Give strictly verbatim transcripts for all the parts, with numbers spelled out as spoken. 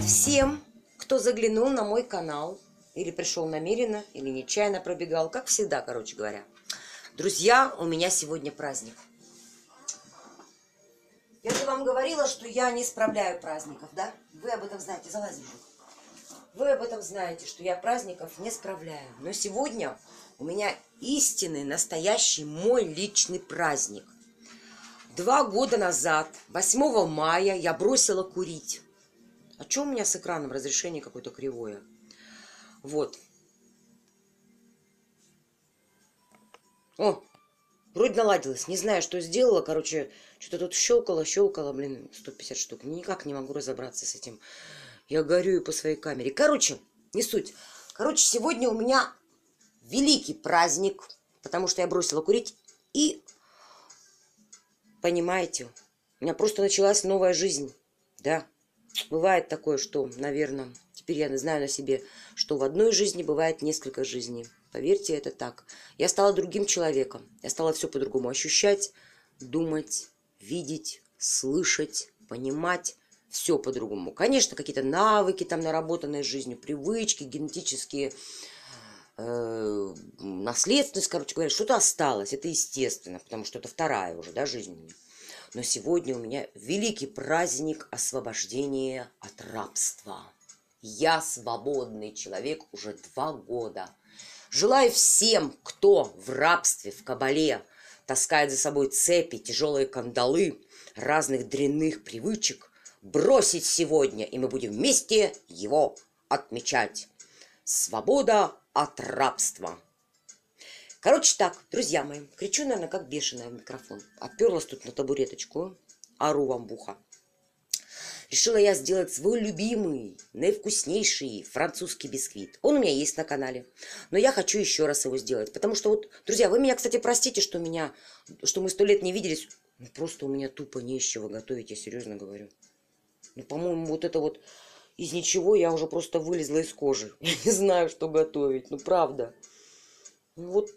всем, кто заглянул на мой канал, или пришел намеренно, или нечаянно пробегал, как всегда, короче говоря. Друзья, у меня сегодня праздник. Я же вам говорила, что я не справляю праздников, да? Вы об этом знаете, залазим. Вы об этом знаете, что я праздников не справляю. Но сегодня у меня истинный, настоящий мой личный праздник. Два года назад, восьмого мая, я бросила курить. А что у меня с экраном? Разрешение какое-то кривое. Вот. О, вроде наладилось. Не знаю, что сделала. Короче, что-то тут щелкало, щелкало, блин, сто пятьдесят штук. Никак не могу разобраться с этим. Я горюю по своей камере. Короче, не суть. Короче, сегодня у меня великий праздник, потому что я бросила курить. И, понимаете, у меня просто началась новая жизнь. Да, бывает такое, что, наверное, теперь я знаю на себе, что в одной жизни бывает несколько жизней. Поверьте, это так. Я стала другим человеком. Я стала все по-другому ощущать, думать, видеть, слышать, понимать. Все по-другому. Конечно, какие-то навыки, там, наработанные жизнью, привычки, генетические, э, наследственность, короче говоря, что-то осталось. Это естественно, потому что это вторая уже, да, жизнь. Но сегодня у меня великий праздник освобождения от рабства. Я свободный человек уже два года. Желаю всем, кто в рабстве, в кабале, таскает за собой цепи, тяжелые кандалы, разных дрянных привычек, бросить сегодня, и мы будем вместе его отмечать. Свобода от рабства. Короче так, друзья мои, кричу, наверное, как бешеная в микрофон. Оперлась тут на табуреточку, ору вам в ухо. Решила я сделать свой любимый, наивкуснейший французский бисквит. Он у меня есть на канале, но я хочу еще раз его сделать. Потому что вот, друзья, вы меня, кстати, простите, что, меня, что мы сто лет не виделись. Ну, просто у меня тупо не из чего готовить, я серьезно говорю. Ну, по-моему, вот это вот из ничего я уже просто вылезла из кожи. Я не знаю, что готовить, ну правда. Ну вот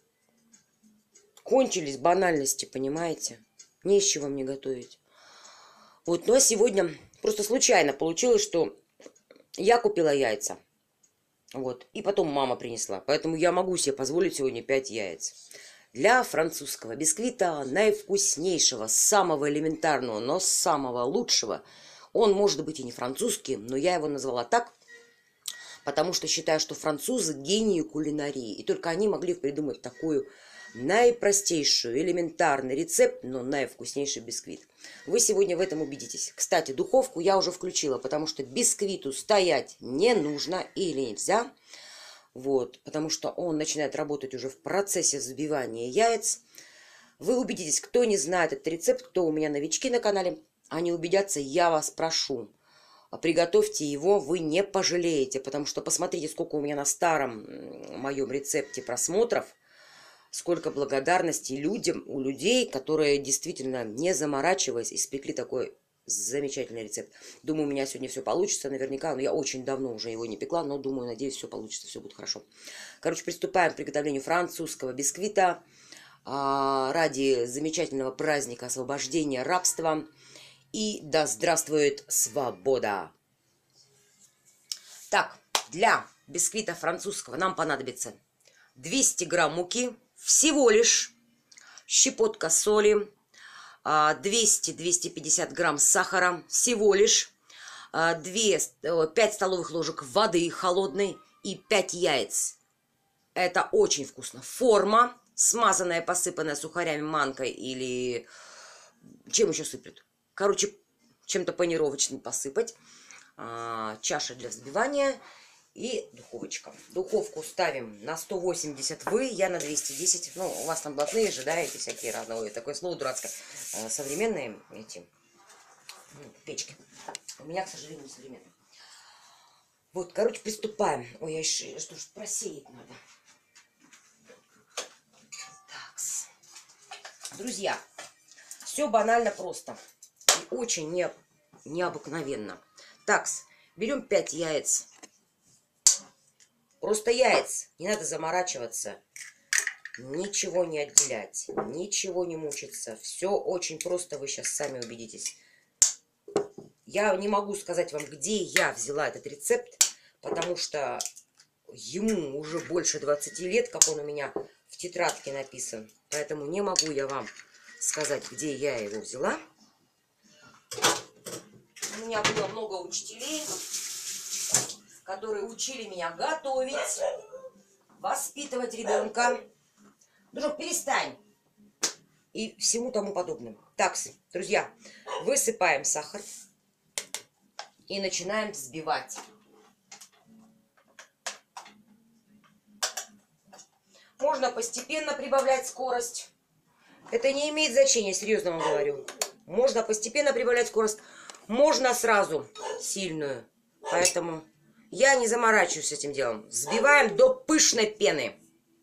кончились банальности, понимаете? Не из чего мне готовить. Вот, ну а сегодня просто случайно получилось, что я купила яйца. Вот, и потом мама принесла. Поэтому я могу себе позволить сегодня пять яиц. Для французского бисквита, наивкуснейшего, самого элементарного, но самого лучшего. Он может быть и не французский, но я его назвала так, потому что считаю, что французы гении кулинарии. И только они могли придумать такую наипростейшую, элементарный рецепт, но наивкуснейший бисквит. Вы сегодня в этом убедитесь. Кстати, духовку я уже включила, потому что бисквиту стоять не нужно или нельзя. Вот, потому что он начинает работать уже в процессе взбивания яиц. Вы убедитесь, кто не знает этот рецепт, кто у меня новички на канале, они убедятся, я вас прошу. Приготовьте его, вы не пожалеете, потому что посмотрите, сколько у меня на старом моем рецепте просмотров, сколько благодарности людям, у людей, которые действительно, не заморачиваясь, испекли такой замечательный рецепт. Думаю, у меня сегодня все получится наверняка, но я очень давно уже его не пекла, но думаю, надеюсь, все получится, все будет хорошо. Короче, приступаем к приготовлению французского бисквита ради замечательного праздника освобождения рабства. И да здравствует свобода! Так, для бисквита французского нам понадобится двести грамм муки, всего лишь щепотка соли, двести — двести пятьдесят грамм сахара, всего лишь пять столовых ложек воды холодной и пять яиц. Это очень вкусно. Форма, смазанная, посыпанная сухарями, манкой или чем еще сыплют? Короче, чем-то панировочным посыпать. А, чаша для взбивания и духовочка. Духовку ставим на сто восемьдесят вы, я на двести десять. Ну, у вас там блатные же, да, эти всякие разные. Ой, такое слово дурацкое. А, современные эти ну, печки. У меня, к сожалению, не современные. Вот, короче, приступаем. Ой, я еще, что ж, просеять надо. Такс. Друзья, все банально просто. И очень не, необыкновенно. Такс, берем пять яиц. Просто яиц. Не надо заморачиваться. Ничего не отделять. Ничего не мучиться. Все очень просто, вы сейчас сами убедитесь. Я не могу сказать вам, где я взяла этот рецепт, потому что ему уже больше двадцати лет, как он у меня в тетрадке написан. Поэтому не могу я вам сказать, где я его взяла. У меня было много учителей, которые учили меня готовить, воспитывать ребенка. Друг, перестань. И всему тому подобное. Так, друзья, высыпаем сахар и начинаем взбивать. Можно постепенно прибавлять скорость. Это не имеет значения, серьезно вам говорю. Можно постепенно прибавлять скорость. Можно сразу сильную. Поэтому я не заморачиваюсь с этим делом. Взбиваем до пышной пены.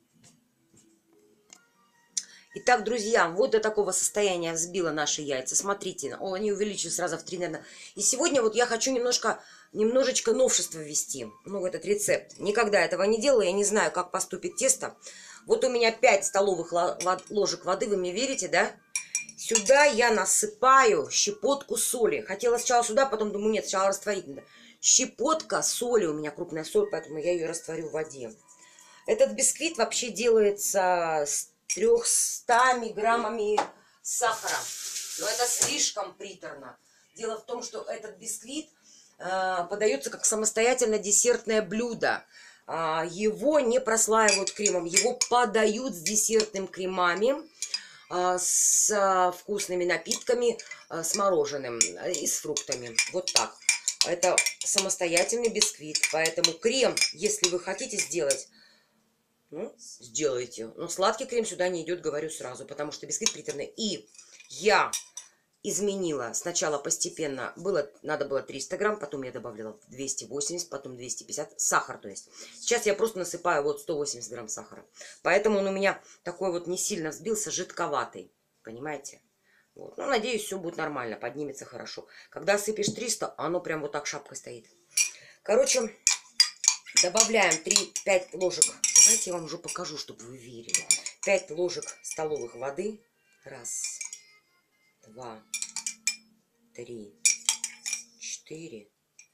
Итак, друзья, вот до такого состояния взбила наши яйца. Смотрите, о, они увеличились сразу в три, наверное. И сегодня вот я хочу немножко, немножечко новшества ввести. Ну, этот рецепт. Никогда этого не делала, я не знаю, как поступит тесто. Вот у меня пять столовых ложек воды, вы мне верите, да? Сюда я насыпаю щепотку соли. Хотела сначала сюда, потом думаю, нет, сначала растворить надо. Щепотка соли, у меня крупная соль, поэтому я ее растворю в воде. Этот бисквит вообще делается с трёхстами граммами сахара. Но это слишком приторно. Дело в том, что этот бисквит э, подается как самостоятельно десертное блюдо. Э, его не прослаивают кремом, его подают с десертным кремами, э, с э, вкусными напитками, э, с мороженым э, и с фруктами. Вот так. Это самостоятельный бисквит, поэтому крем, если вы хотите сделать, ну, сделайте. Но сладкий крем сюда не идет, говорю сразу, потому что бисквит приторный. И я изменила сначала постепенно, было, надо было триста грамм, потом я добавила двести восемьдесят, потом двести пятьдесят, сахар, то есть. Сейчас я просто насыпаю вот сто восемьдесят грамм сахара. Поэтому он у меня такой вот не сильно взбился, жидковатый, понимаете? Вот. Ну, надеюсь, все будет нормально, поднимется хорошо. Когда сыпешь триста, оно прям вот так шапкой стоит. Короче, добавляем три-пять ложек. Давайте я вам уже покажу, чтобы вы верили. пять ложек столовых воды. Раз, два, три, четыре,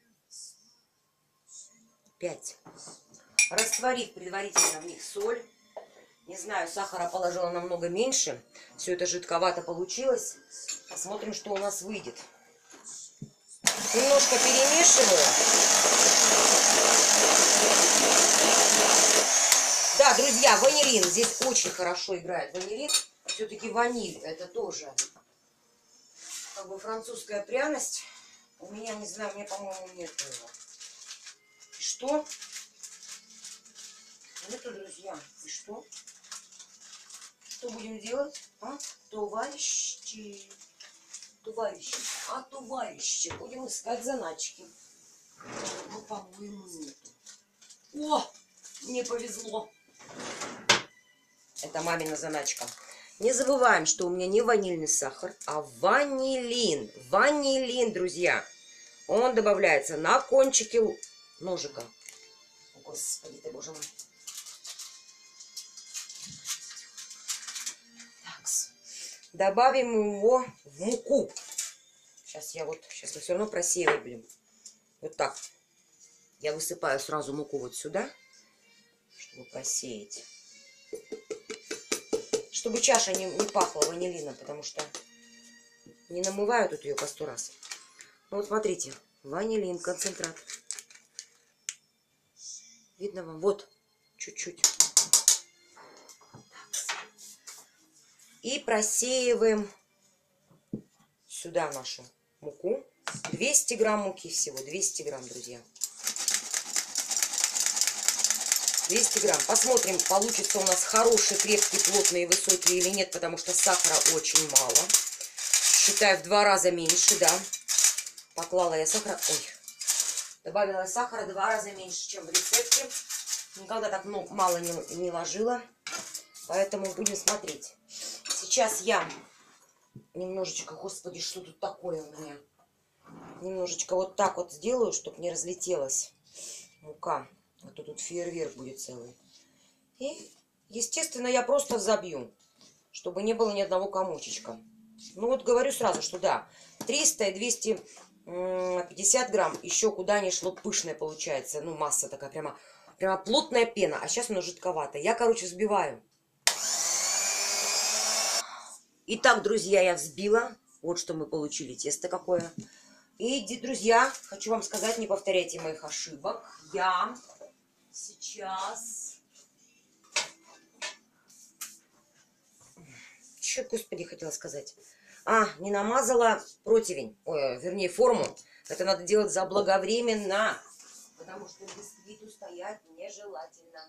пять. Растворив предварительно в них соль. Не знаю, сахара положила намного меньше. Все это жидковато получилось. Посмотрим, что у нас выйдет. Немножко перемешиваю. Да, друзья, ванилин. Здесь очень хорошо играет ванилин. Все-таки ваниль это тоже как бы французская пряность. У меня, не знаю, у меня, по-моему, нет его. И что? Нету, друзья. И что? Что будем делать? А? Товарищи. Товарищи. А товарищи. Будем искать заначки. Ну, по-моему, нету. О! Мне повезло. Это мамина заначка. Не забываем, что у меня не ванильный сахар, а ванилин. Ванилин, друзья. Он добавляется на кончике ножика. О, Господи ты, боже мой. Так, добавим его в муку. Сейчас я вот, сейчас мы все равно просеиваем, блин. Вот так. Я высыпаю сразу муку вот сюда, чтобы просеять. Чтобы чаша не, не пахла ванилином, потому что не намываю тут ее по сто раз. Ну вот смотрите, ванилин, концентрат. Видно вам? Вот, чуть-чуть. И просеиваем сюда нашу муку. двести грамм муки всего, двести грамм, друзья. двести грамм. Посмотрим, получится у нас хороший, крепкий, плотный и высокий или нет, потому что сахара очень мало. Считаю, в два раза меньше, да. Поклала я сахара. Ой. Добавила сахара два раза меньше, чем в рецепте. Никогда так много, мало не, не ложила. Поэтому будем смотреть. Сейчас я немножечко, господи, что тут такое у меня? Немножечко вот так вот сделаю, чтобы не разлетелась мука. А то тут фейерверк будет целый. И, естественно, я просто забью, чтобы не было ни одного комочечка. Ну вот говорю сразу, что да, триста и двести пятьдесят грамм. Еще куда ни шло, пышная получается. Ну, масса такая, прямо, прямо плотная пена. А сейчас она жидковатая. Я, короче, взбиваю. Итак, друзья, я взбила. Вот что мы получили. Тесто какое. И, друзья, хочу вам сказать, не повторяйте моих ошибок. Я сейчас... Что, господи, хотела сказать? А, не намазала противень. Ой, вернее, форму. Это надо делать заблаговременно. Потому что бисквиту стоять нежелательно.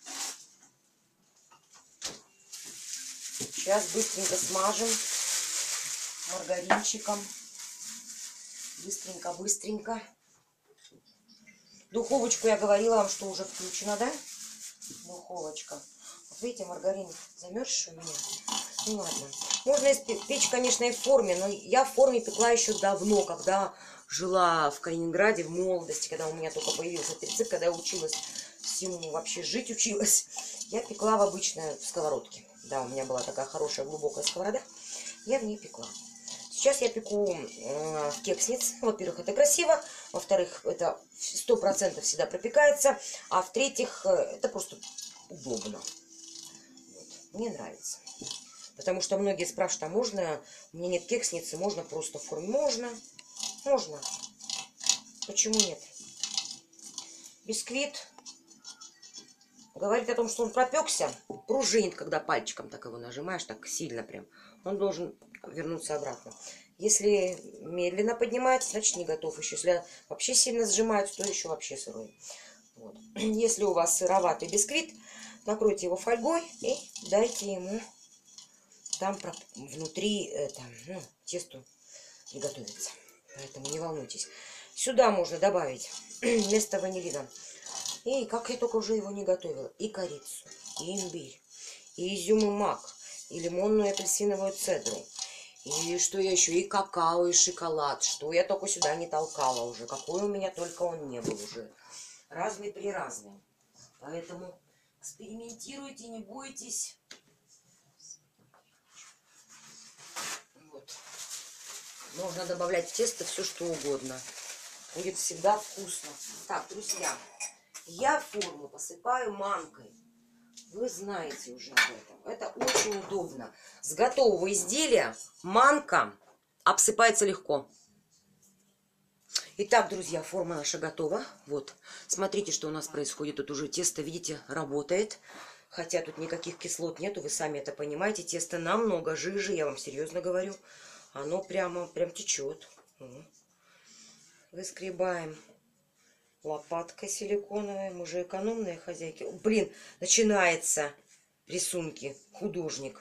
Сейчас быстренько смажем маргаринчиком. Быстренько, быстренько. Духовочку я говорила вам, что уже включена, да? Духовочка. Вот видите, маргарин замерзший у меня. Ну ладно. Можно печь, конечно, и в форме, но я в форме пекла еще давно, когда жила в Калининграде, в молодости, когда у меня только появился этот рецепт, когда я училась всему, вообще жить училась. Я пекла в обычной в сковородке. Да, у меня была такая хорошая глубокая сковорода. Я в ней пекла. Сейчас я пеку э, в кекснице. Во-первых, это красиво. Во-вторых, это сто процентов всегда пропекается. А в-третьих, э, это просто удобно. Вот. Мне нравится. Потому что многие спрашивают, а можно? У меня нет кексницы, можно просто в форме? Можно. Можно. Почему нет? Бисквит говорит о том, что он пропекся. Пружинит, когда пальчиком так его нажимаешь, так сильно прям. Он должен вернуться обратно. Если медленно поднимается, значит не готов еще. Если вообще сильно сжимается, то еще вообще сырой. Вот. Если у вас сыроватый бисквит, накройте его фольгой и дайте ему там внутри это, ну, тесту приготовиться. Поэтому не волнуйтесь. Сюда можно добавить вместо ванилина. И как я только уже его не готовила. И корицу, и имбирь, и изюм и мак, и лимонную и апельсиновую цедру. И что я еще? И какао, и шоколад. Что я только сюда не толкала уже. Какой у меня только он не был уже. Разный-приразный. Поэтому экспериментируйте, не бойтесь. Вот. Можно добавлять в тесто все, что угодно. Будет всегда вкусно. Так, друзья, я форму посыпаю манкой. Вы знаете уже об этом. Это очень удобно. С готового изделия манка обсыпается легко. Итак, друзья, форма наша готова. Вот, смотрите, что у нас происходит. Тут уже тесто, видите, работает. Хотя тут никаких кислот нету, вы сами это понимаете. Тесто намного жиже, я вам серьезно говорю. Оно прямо, прям течет. Выскребаем лопаткой силиконовой. Мы же экономные хозяйки. Блин, начинается рисунки. Художник.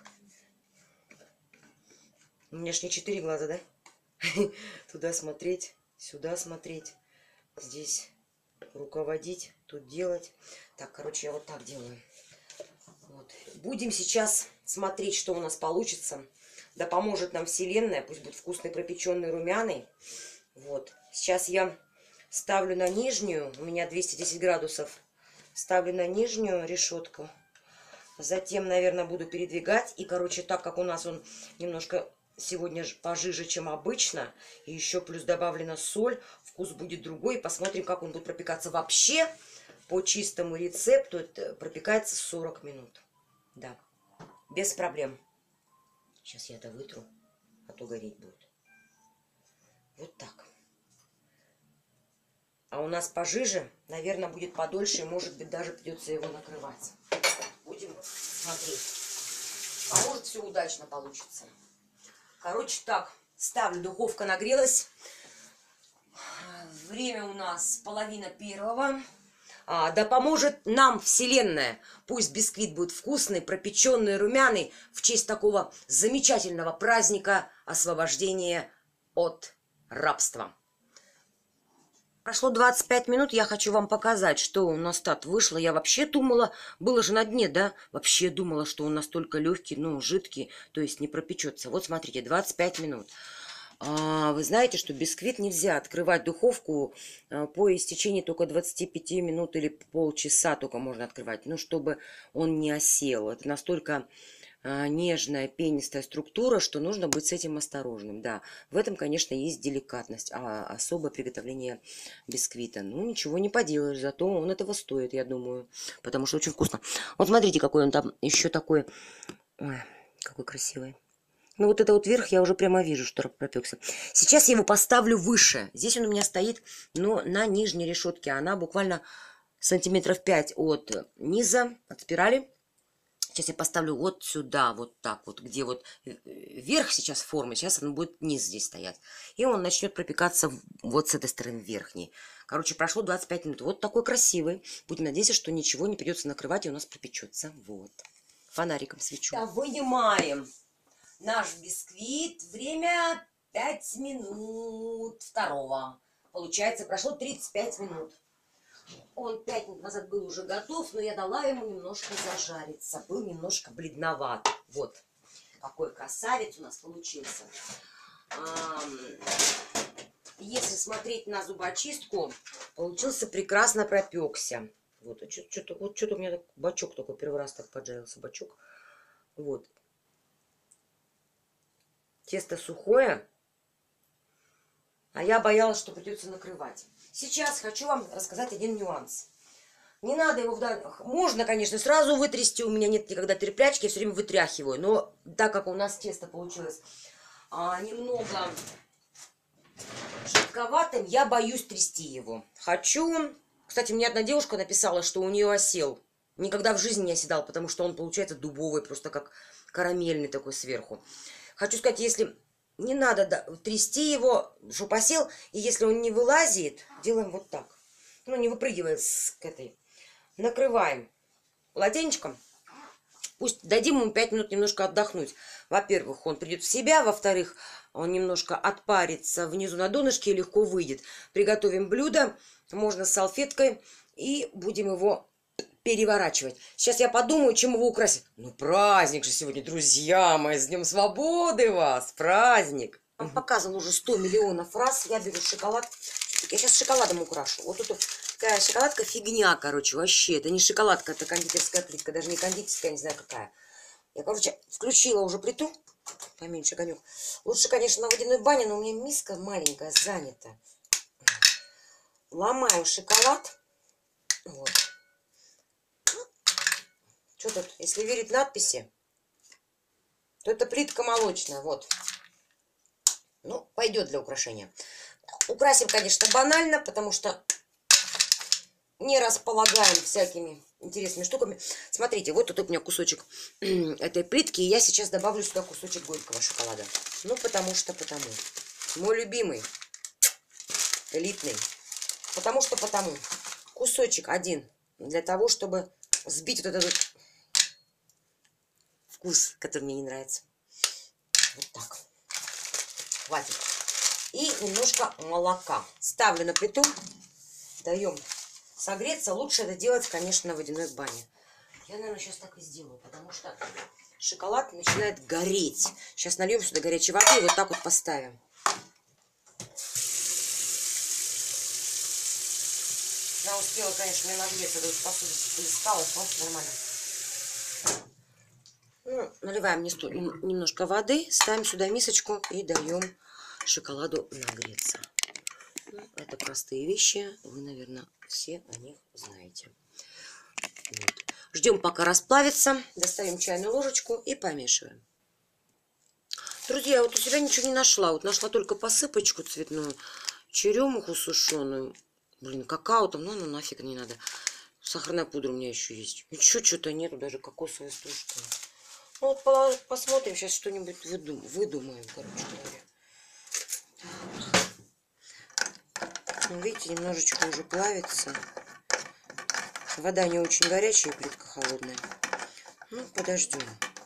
У меня ж не четыре глаза, да? Туда смотреть, сюда смотреть. Здесь руководить, тут делать. Так, короче, я вот так делаю. Вот. Будем сейчас смотреть, что у нас получится. Да поможет нам Вселенная. Пусть будет вкусный, пропеченный, румяный. Вот. Сейчас я ставлю на нижнюю. У меня двести десять градусов. Ставлю на нижнюю решетку. Затем, наверное, буду передвигать. И, короче, так как у нас он немножко сегодня пожиже, чем обычно, и еще плюс добавлена соль, вкус будет другой. Посмотрим, как он будет пропекаться. Вообще, по чистому рецепту, это пропекается сорок минут. Да, без проблем. Сейчас я это вытру, а то гореть будет. Вот так. А у нас пожиже, наверное, будет подольше, и, может быть, даже придется его накрывать. Будем смотреть. А может, все удачно получится. Короче, так, ставлю, духовка нагрелась. Время у нас половина первого. А, да поможет нам Вселенная. Пусть бисквит будет вкусный, пропеченный, румяный, в честь такого замечательного праздника освобождения от рабства. Прошло двадцать пять минут, я хочу вам показать, что у нас так вышло. Я вообще думала, было же на дне, да? Вообще думала, что он настолько легкий, ну, жидкий, то есть не пропечется. Вот смотрите, двадцать пять минут. А, вы знаете, что бисквит нельзя открывать духовку а, по истечении только двадцати пяти минут или полчаса только можно открывать, ну, чтобы он не осел. Это настолько а, нежная, пенистая структура, что нужно быть с этим осторожным. Да, в этом, конечно, есть деликатность, а особое приготовление бисквита. Ну, ничего не поделаешь, зато он этого стоит, я думаю, потому что очень вкусно. Вот смотрите, какой он там еще такой... Ой, какой красивый. Ну, вот это вот верх я уже прямо вижу, что пропекся. Сейчас я его поставлю выше. Здесь он у меня стоит, но на нижней решетке. Она буквально сантиметров пять от низа, от спирали. Сейчас я поставлю вот сюда, вот так вот, где вот верх сейчас формы, сейчас он будет низ здесь стоять. И он начнет пропекаться вот с этой стороны верхней. Короче, прошло двадцать пять минут. Вот такой красивый. Будем надеяться, что ничего не придется накрывать, и у нас пропечется. Вот. Фонариком свечу. Да, вынимаем наш бисквит. Время пять минут второго. Получается, прошло тридцать пять минут. Он пять минут назад был уже готов, но я дала ему немножко зажариться. Был немножко бледноват. Вот какой красавец у нас получился. Если смотреть на зубочистку, получился прекрасно пропекся. Вот что-то вот что-то у меня бачок такой, первый раз так поджарился бачок. Вот. Тесто сухое, а я боялась, что придется накрывать. Сейчас хочу вам рассказать один нюанс. Не надо его вдаль... Можно, конечно, сразу вытрясти. У меня нет никогда терплячки, я все время вытряхиваю. Но так как у нас тесто получилось а, немного жидковатым, я боюсь трясти его. Хочу... Кстати, мне одна девушка написала, что у нее осел. Никогда в жизни не оседал, потому что он получается дубовый, просто как карамельный такой сверху. Хочу сказать, если... Не надо трясти его, чтобы осел. И если он не вылазит, делаем вот так. Ну, не выпрыгивает с этой. Накрываем полотенчиком. Пусть дадим ему пять минут немножко отдохнуть. Во-первых, он придет в себя. Во-вторых, он немножко отпарится внизу на донышке и легко выйдет. Приготовим блюдо. Можно с салфеткой. И будем его переворачивать. Сейчас я подумаю, чем его украсить. Ну, праздник же сегодня, друзья мои. С Днем Свободы вас! Праздник! Вам показывал уже сто миллионов раз. Я беру шоколад. Я сейчас шоколадом украшу. Вот тут такая шоколадка фигня, короче, вообще. Это не шоколадка, это кондитерская плитка. Даже не кондитерская, не знаю какая. Я, короче, включила уже плиту. Поменьше огонек. Лучше, конечно, на водяной бане, но у меня миска маленькая, занята. Ломаем шоколад. Вот. Что тут? Если верить надписи, то это плитка молочная. Вот. Ну, пойдет для украшения. Украсим, конечно, банально, потому что не располагаем всякими интересными штуками. Смотрите, вот тут у меня кусочек этой плитки, и я сейчас добавлю сюда кусочек горького шоколада. Ну, потому что потому. Мой любимый, элитный. Потому что потому. Кусочек один для того, чтобы сбить вот этот вкус, который мне не нравится. Вот так. Хватит. И немножко молока. Ставлю на плиту. Даем согреться. Лучше это делать, конечно, на водяной бане. Я, наверное, сейчас так и сделаю, потому что шоколад начинает гореть. Сейчас нальем сюда горячей воды и вот так вот поставим. Я успела, конечно, мне нагреться, то есть посуду плескалась, но нормально. Ну, наливаем немножко воды, ставим сюда мисочку и даем шоколаду нагреться. Ну, это простые вещи, вы, наверное, все о них знаете. Вот. Ждем, пока расплавится, достаем чайную ложечку и помешиваем. Друзья, вот у себя ничего не нашла, вот нашла только посыпочку цветную, черемуху сушеную, блин, какао там, ну, ну нафиг не надо. Сахарная пудра у меня еще есть. Ничего, что-то нету, даже кокосовой стружки. Ну вот посмотрим, сейчас что-нибудь выдум выдумаем, короче говоря. Ну, видите, немножечко уже плавится. Вода не очень горячая, плитка холодная. Ну, подождем.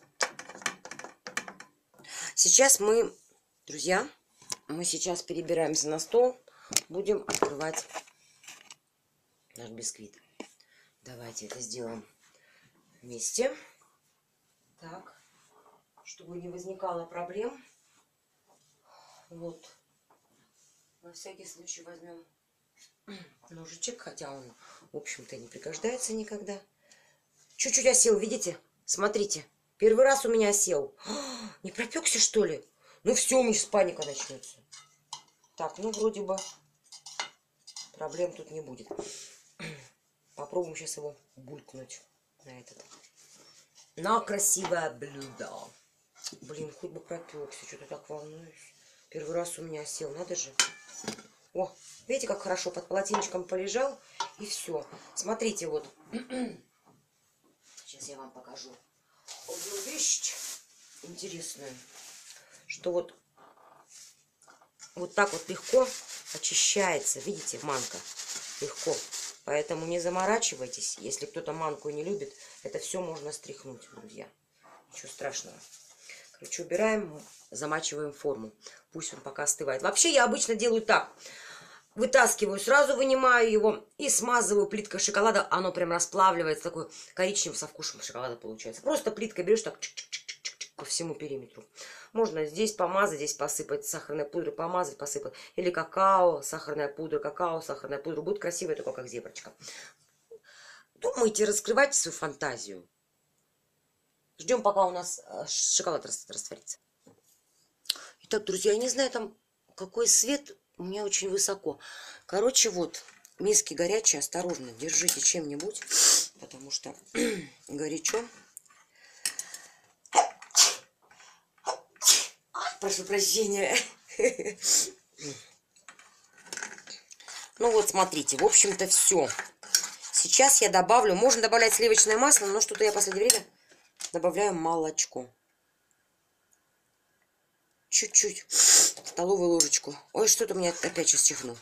Сейчас мы, друзья, мы сейчас перебираемся на стол. Будем открывать наш бисквит. Давайте это сделаем вместе. Так, чтобы не возникало проблем. Вот. На всякий случай возьмем ножичек, хотя он, в общем-то, не пригождается никогда. Чуть-чуть осел, видите? Смотрите. Первый раз у меня сел. Не пропекся, что ли? Ну все, у меня сейчас паника начнется. Так, ну вроде бы проблем тут не будет. Попробуем сейчас его булькнуть на этот. На красивое блюдо. Блин, хоть бы пропекся, что-то так волнуюсь. Первый раз у меня сел, надо же. О, видите, как хорошо под полотенечком полежал, и все. Смотрите, вот. Сейчас я вам покажу одну вещь интересную, что вот, вот так вот легко очищается. Видите, манка легко. Поэтому не заморачивайтесь. Если кто-то манку не любит, это все можно стряхнуть, друзья. Ничего страшного. Короче, убираем, замачиваем форму. Пусть он пока остывает. Вообще я обычно делаю так. Вытаскиваю, сразу вынимаю его и смазываю плиткой шоколада. Оно прям расплавливается, такой коричневый со вкусом шоколада получается. Просто плиткой берешь так чик-чик-чик-чик по всему периметру. Можно здесь помазать, здесь посыпать сахарной пудрой, помазать, посыпать. Или какао, сахарная пудра, какао, сахарная пудра. Будет красиво, только как зеброчка. Думайте, раскрывайте свою фантазию. Ждем, пока у нас шоколад растворится. Итак, друзья, я не знаю, там какой свет, у меня очень высоко. Короче, вот, миски горячие, осторожно, держите чем-нибудь, потому что горячо. Прошу прощения. Ну вот, смотрите, в общем-то все. Сейчас я добавлю, можно добавлять сливочное масло, но что-то я в последнее время добавляю молочко. Чуть-чуть. Столовую ложечку. Ой, что-то у меня опять сейчас чихнул.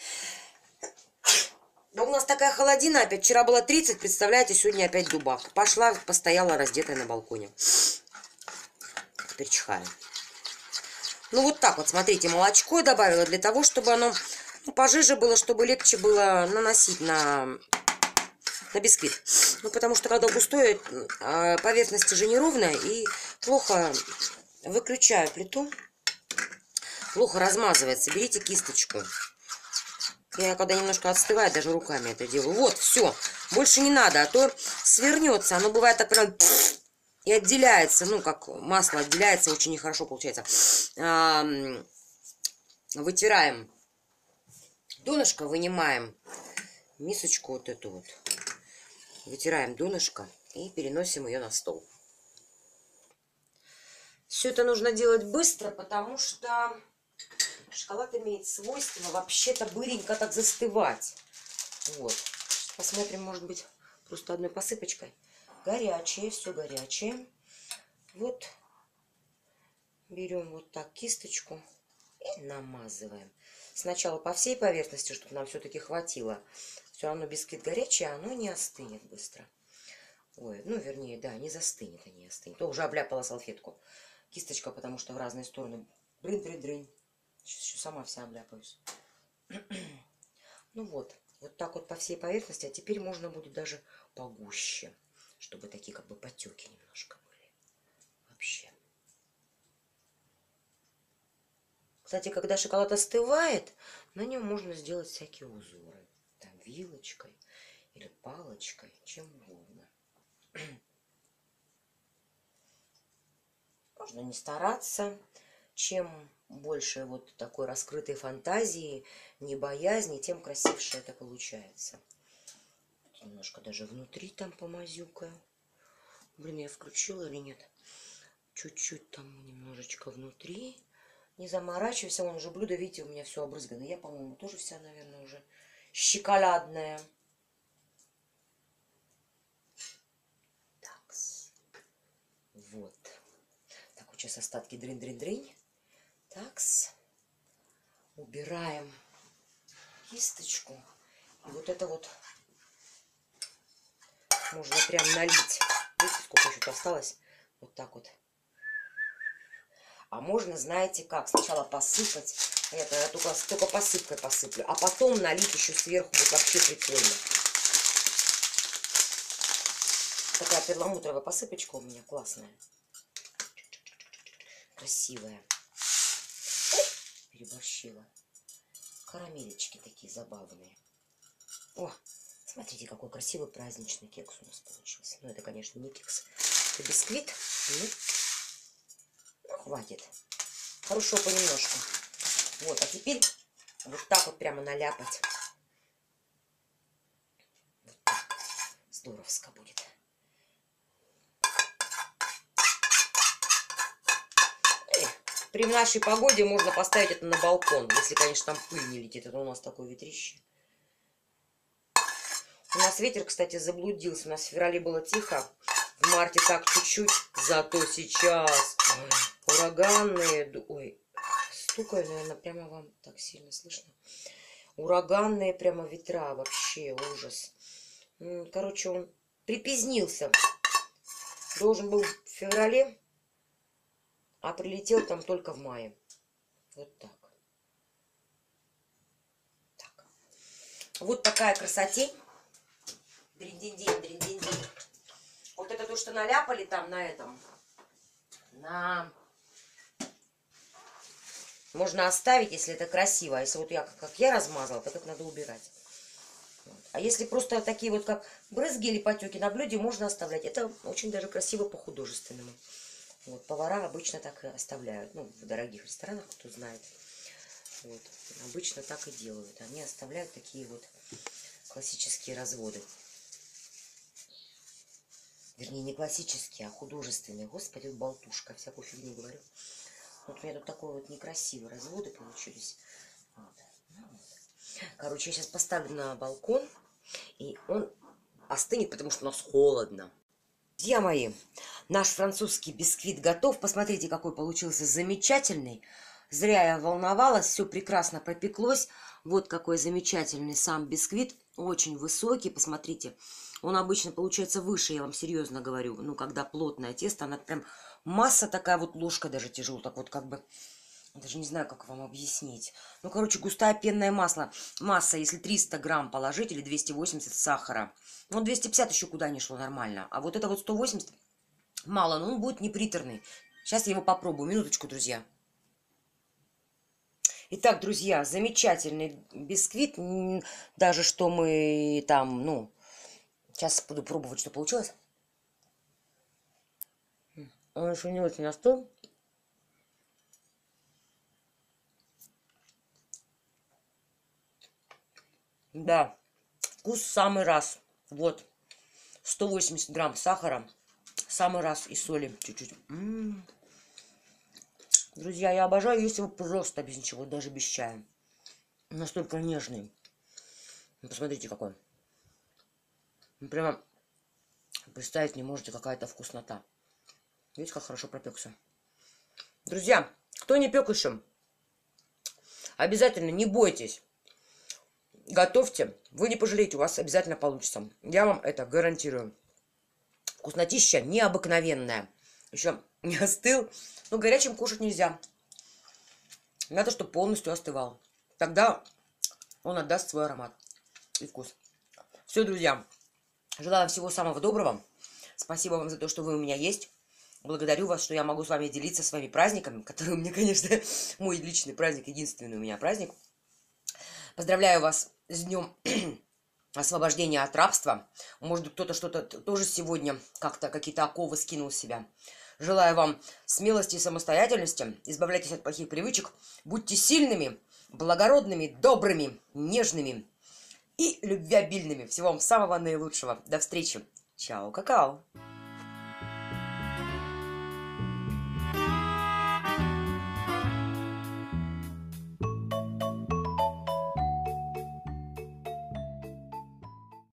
Да у нас такая холодина опять. Вчера было тридцать, представляете, сегодня опять дубак. Пошла, постояла раздетая на балконе. Теперь чихаю. Ну вот так вот, смотрите, молочко я добавила для того, чтобы оно ну, пожиже было, чтобы легче было наносить на, на бисквит. Ну потому что когда густое, поверхность же неровная и плохо выключаю плиту. Плохо размазывается. Берите кисточку. Я когда немножко отстывает, даже руками это делаю. Вот, все. Больше не надо, а то свернется. Оно бывает так прям и отделяется. Ну, как масло отделяется, очень нехорошо получается. А, вытираем донышко, вынимаем мисочку вот эту вот. Вытираем донышко и переносим ее на стол. Все это нужно делать быстро, потому что шоколад имеет свойство вообще-то быренько так застывать. Вот. Посмотрим, может быть, просто одной посыпочкой. Горячее, все горячее. Вот. Берем вот так кисточку и намазываем. Сначала по всей поверхности, чтобы нам все-таки хватило. Все равно бисквит горячий, а оно не остынет быстро. Ой, ну, вернее, да, не застынет, а не остынет. То уже обляпала салфетку. Кисточка, потому что в разные стороны. Дрынь-дрынь-дрынь. Сейчас еще сама вся обляпаюсь. Ну вот. Вот так вот по всей поверхности. А теперь можно будет даже погуще. Чтобы такие как бы потеки немножко были. Вообще. Кстати, когда шоколад остывает, на нем можно сделать всякие узоры. Там вилочкой или палочкой. Чем угодно. Можно не стараться. Чем больше вот такой раскрытой фантазии, не боязни, тем красивше это получается. Немножко даже внутри там помазюкаю. Блин, я включила или нет? Чуть-чуть там немножечко внутри. Не заморачивайся, вон уже блюдо, видите, у меня все обрызгано. Я, по-моему, тоже вся, наверное, уже щеколядная. Так. Вот. Так, вот сейчас остатки дрынь-дрынь-дрынь. Такс. Убираем кисточку. И вот это вот можно прям налить. Видите, сколько еще осталось? Вот так вот. А можно, знаете как, сначала посыпать. Это я только, только посыпкой посыплю. А потом налить еще сверху. Будет вообще прикольно. Такая перламутровая посыпочка у меня классная. Красивая. Переборщила. Карамелечки такие забавные. О, смотрите, какой красивый праздничный кекс у нас получился. Ну, это, конечно, не кекс, это бисквит. Ну, ну, хватит. Хорошо понемножку. Вот, а теперь вот так вот прямо наляпать. Вот так. Здоровско будет. И при нашей погоде можно поставить это на балкон, если, конечно, там пыль не летит. Это у нас такое ветрище. У нас ветер, кстати, заблудился. У нас в феврале было тихо. В марте так чуть-чуть. Зато сейчас ой, ураганные... Ой, стукаю, наверное, прямо вам так сильно слышно. Ураганные прямо ветра. Вообще ужас. Короче, он припизнился. Должен был в феврале, а прилетел там только в мае. Вот так. Так. Вот такая красотень. Дрин-дин-дин, дрин-дин-дин. Вот это то, что наляпали там на этом. На... Можно оставить, если это красиво. А если вот я, как я размазала, то это надо убирать. Вот. А если просто такие вот, как брызги или потеки на блюде, можно оставлять. Это очень даже красиво по-художественному. Вот. Повара обычно так и оставляют. Ну, в дорогих ресторанах, кто знает. Вот. Обычно так и делают. Они оставляют такие вот классические разводы. Вернее, не классические, а художественные. Господи, вот болтушка, всякую фигню говорю. Вот у меня тут такой вот некрасивые разводы получились. Вот. Короче, я сейчас поставлю на балкон, и он остынет, потому что у нас холодно. Друзья мои, наш французский бисквит готов. Посмотрите, какой получился замечательный. Зря я волновалась, все прекрасно пропеклось. Вот какой замечательный сам бисквит. Очень высокий, посмотрите. Он обычно получается выше, я вам серьезно говорю. Ну, когда плотное тесто, она прям масса такая, вот ложка даже тяжело, так вот как бы... Даже не знаю, как вам объяснить. Ну, короче, густая пенная масса. Масса, если триста грамм положить или двести восемьдесят сахара. Ну, двести пятьдесят еще куда не шло нормально. А вот это вот сто восемьдесят мало, но он будет неприторный. Сейчас я его попробую. Минуточку, друзья. Итак, друзья, замечательный бисквит. Даже что мы там, ну... Сейчас буду пробовать, что получилось. Он еще не очень остыл. Да, вкус самый раз. Вот, сто восемьдесят грамм сахара, самый раз и соли чуть-чуть. М-м-м. Друзья, я обожаю есть его просто без ничего, даже без чая. Настолько нежный. Посмотрите, какой. Прямо представить не можете, какая-то вкуснота. Видите, как хорошо пропекся. Друзья, кто не пек еще, обязательно не бойтесь. Готовьте, вы не пожалеете, у вас обязательно получится. Я вам это гарантирую. Вкуснотища необыкновенная. Еще не остыл, но горячим кушать нельзя. Надо, чтобы полностью остывал. Тогда он отдаст свой аромат и вкус. Все, друзья, желаю всего самого доброго. Спасибо вам за то, что вы у меня есть. Благодарю вас, что я могу с вами делиться своими праздниками, которые у меня, конечно, мой личный праздник, единственный у меня праздник. Поздравляю вас с днем освобождения от рабства. Может быть, кто-то что-то тоже сегодня как-то какие-то оковы скинул с себя. Желаю вам смелости и самостоятельности. Избавляйтесь от плохих привычек. Будьте сильными, благородными, добрыми, нежными и любвеобильными. Всего вам самого наилучшего. До встречи. Чао, какао.